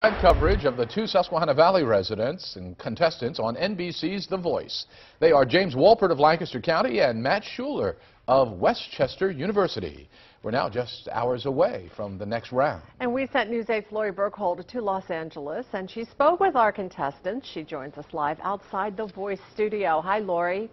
Live coverage of the two Susquehanna Valley residents and contestants on NBC's The Voice. They are James Wolpert of Lancaster County and Matt Schuler of Westchester University. We're now just hours away from the next round. And we sent News 8's Lori Burkholder to Los Angeles, and she spoke with our contestants. She joins us live outside The Voice studio. Hi, Lori.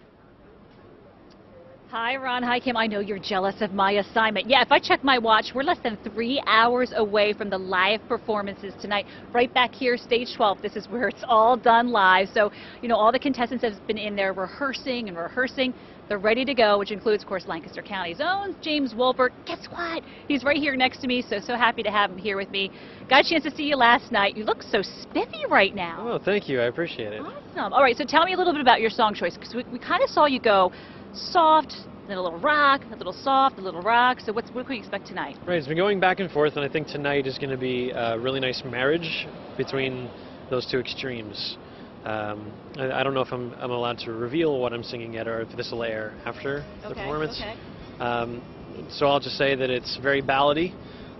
Hi, Ron. Hi, Kim. I know you're jealous of my assignment. Yeah, if I check my watch, we're less than 3 hours away from the live performances tonight. Right back here, stage 12. This is where it's all done live. So, you know, all the contestants have been in there rehearsing and rehearsing. They're ready to go, which includes, of course, Lancaster County's own James Wolpert. Guess what? He's right here next to me, so happy to have him here with me. Got a chance to see you last night. You look so spiffy right now. Oh, thank you. I appreciate it. Awesome. All right, so tell me a little bit about your song choice, because we kind of saw you go soft, then a little rock, a little soft, a little rock. So what can we expect tonight? Right, it's been going back and forth, and I think tonight is going to be a really nice marriage between those two extremes. I don't know if I'm allowed to reveal what I'm singing yet, or if this will air after the performance. Okay. So I'll just say that it's very ballady,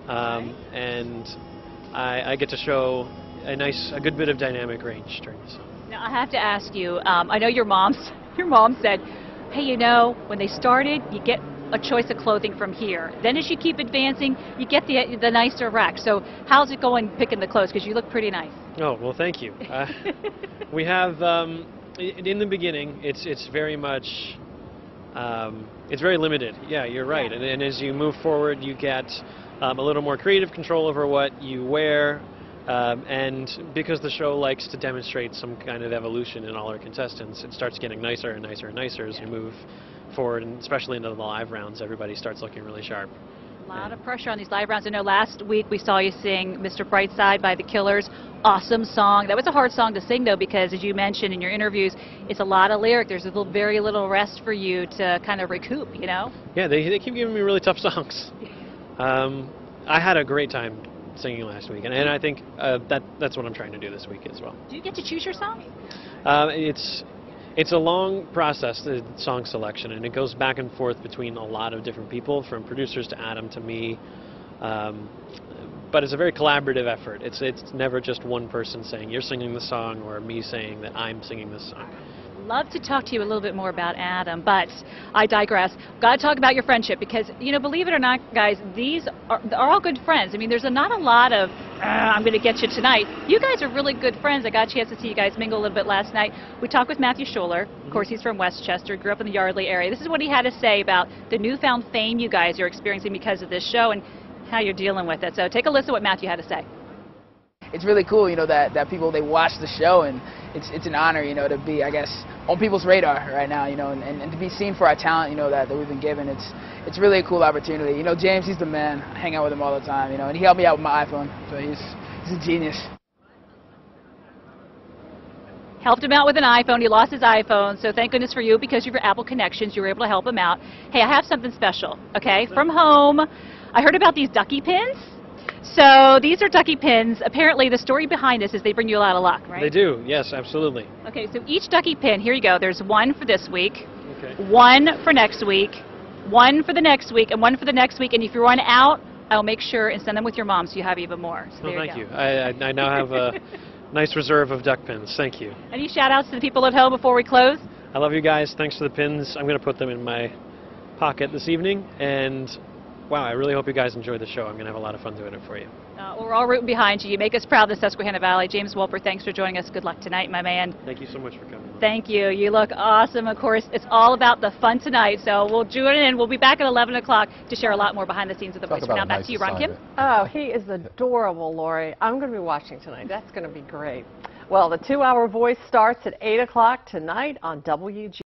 and I get to show a good bit of dynamic range during the song. Now I have to ask you. I know your mom said, hey, you know, when they started, you get a choice of clothing from here. Then as you keep advancing, you get the nicer rack. So how's it going picking the clothes? Because you look pretty nice. Oh, well, thank you. We have, in the beginning, it's very much, it's very limited. Yeah, you're right. Yeah. And as you move forward, you get a little more creative control over what you wear. And because the show likes to demonstrate some kind of evolution in all our contestants, it starts getting nicer and nicer and nicer as we move forward, and especially into the live rounds, everybody starts looking really sharp. A lot of pressure on these live rounds. I know last week we saw you sing Mr. Brightside by the Killers. Awesome song. That was a hard song to sing, though, because as you mentioned in your interviews, it's a lot of lyric. There's very little rest for you to kind of recoup, you know? Yeah, they keep giving me really tough songs. I had a great time singing last week, and I think that's what I'm trying to do this week as well. Do you get to choose your song? It's a long process, the song selection, and it goes back and forth between a lot of different people, from producers to Adam to me. But it's a very collaborative effort. It's never just one person saying you're singing the song, or me saying that I'm singing this song. Love to talk to you a little bit more about Adam, but I digress. Got to talk about your friendship, because, you know, believe it or not, guys, these are all good friends. I mean, there's not a lot of, I'm going to get you tonight. You guys are really good friends. I got a chance to see you guys mingle a little bit last night. We talked with Matthew Schuler. Of course, he's from Westchester, grew up in the Yardley area. This is what he had to say about the newfound fame you guys are experiencing because of this show and how you're dealing with it. So take a listen to what Matthew had to say. It's really cool, you know, that people, they watch the show, and it's an honor, you know, to be, I guess, on people's radar right now, you know, and to be seen for our talent, you know, that we've been given. It's really a cool opportunity. You know, James, he's the man. I hang out with him all the time, you know, and he helped me out with my iPhone, so he's a genius. Helped him out with an iPhone. He lost his iPhone, so thank goodness for you, because of your Apple connections, you were able to help him out. Hey, I have something special, okay, from home. I heard about these ducky pins. So these are ducky pins. Apparently the story behind this is they bring you a lot of luck, right? They do, yes, absolutely. Okay, so each ducky pin, here you go. There's one for this week, okay, one for next week, one for the next week, and one for the next week. And if you run out, I'll make sure and send them with your mom so you have even more. So well, thank you. I now have a nice reserve of duck pins. Thank you. Any shout outs to the people at home before we close? I love you guys. Thanks for the pins. I'm going to put them in my pocket this evening, and wow, I really hope you guys enjoy the show. I'm going to have a lot of fun doing it for you. We're all rooting behind you. You make us proud, the Susquehanna Valley. James Wolpert, thanks for joining us. Good luck tonight, my man. Thank you so much for coming. Thank you. You look awesome. Of course, it's all about the fun tonight. So we'll join in. We'll be back at 11 o'clock to share a lot more behind the scenes of The Voice. Now back to you, Ron Kim. Oh, he is adorable, Lori. I'm going to be watching tonight. That's going to be great. Well, the 2-hour Voice starts at 8 o'clock tonight on WG.